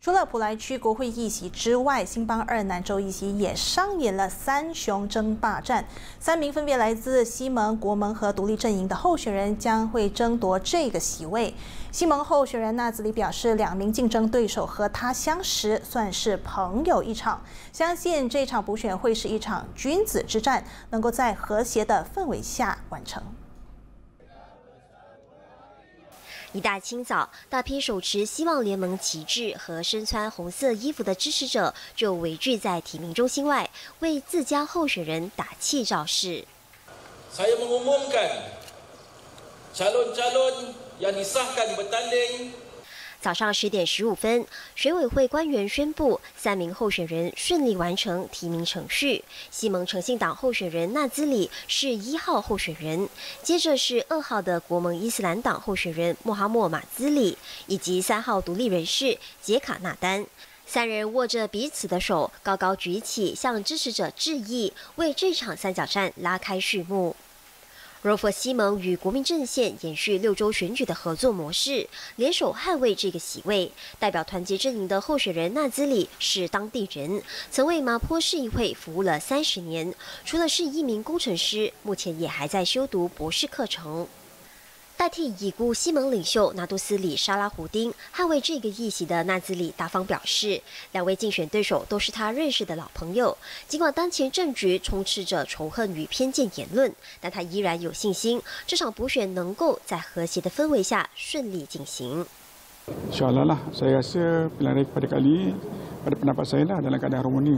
除了普莱区国会议席之外，新邦2南州议席也上演了三雄争霸战。3名分别来自西蒙、国盟和独立阵营的候选人将会争夺这个席位。西蒙候选人纳兹里表示，2名竞争对手和他相识，算是朋友一场，相信这场补选会是一场君子之战，能够在和谐的氛围下完成。 一大清早，大批手持希望联盟旗帜和身穿红色衣服的支持者就围聚在提名中心外，为自家候选人打气造势。 Saya mengumumkan calon-calon yang disahkan bertanding. 早上10点15分，选委会官员宣布3名候选人顺利完成提名程序。西蒙诚信党候选人纳兹里是1号候选人，接着是2号的国盟伊斯兰党候选人穆哈默马兹里，以及3号独立人士杰卡纳丹。3人握着彼此的手，高高举起，向支持者致意，为这场三角战拉开序幕。 若佛西蒙与国民阵线延续6周选举的合作模式，联手捍卫这个席位。代表团结阵营的候选人纳兹里是当地人，曾为麻坡市议会服务了30年。除了是一名工程师，目前也还在修读博士课程。 代替已故西蒙领袖拿督斯里沙拉胡丁捍卫这个议席的纳兹里大方表示，2位竞选对手都是他认识的老朋友。尽管当前政局充斥着仇恨与偏见言论，但他依然有信心，这场补选能够在和谐的氛围下顺利进行。 InsyaAllah lah, saya rasa pilihan raya pada kali pada pendapat saya lah dalam keadaan harmoni.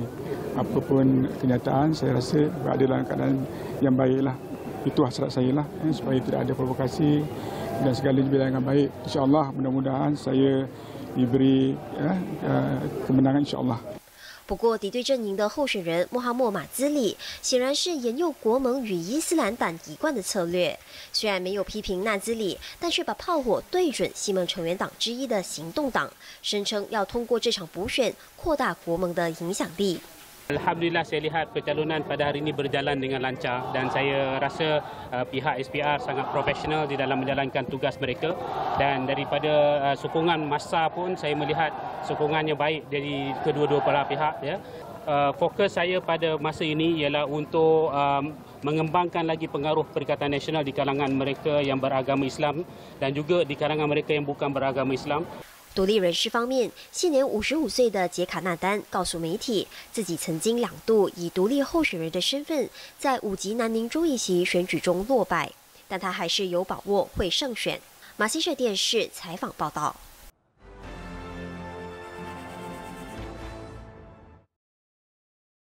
Apapun kenyataan, saya rasa berada dalam keadaan yang baik lah. Itu hasrat saya lah, supaya tidak ada provokasi dan segala berjalan dengan baik. InsyaAllah, mudah-mudahan saya diberi kemenangan insyaAllah. 不过，敌对阵营的候选人穆哈默马兹里显然是沿用国盟与伊斯兰党一贯的策略。虽然没有批评纳兹里，但却把炮火对准西蒙成员党之一的行动党，声称要通过这场补选扩大国盟的影响力。 Alhamdulillah saya lihat pencalonan pada hari ini berjalan dengan lancar dan saya rasa pihak SPR sangat profesional di dalam menjalankan tugas mereka dan daripada sokongan massa pun saya melihat sokongannya baik dari kedua-dua belah pihak ya. Fokus saya pada masa ini ialah untuk mengembangkan lagi pengaruh Perikatan Nasional di kalangan mereka yang beragama Islam dan juga di kalangan mereka yang bukan beragama Islam. 独立人士方面，现年55岁的杰卡纳丹告诉媒体，自己曾经2度以独立候选人的身份在5级南宁州议席选举中落败，但他还是有把握会胜选。马新社电视采访报道。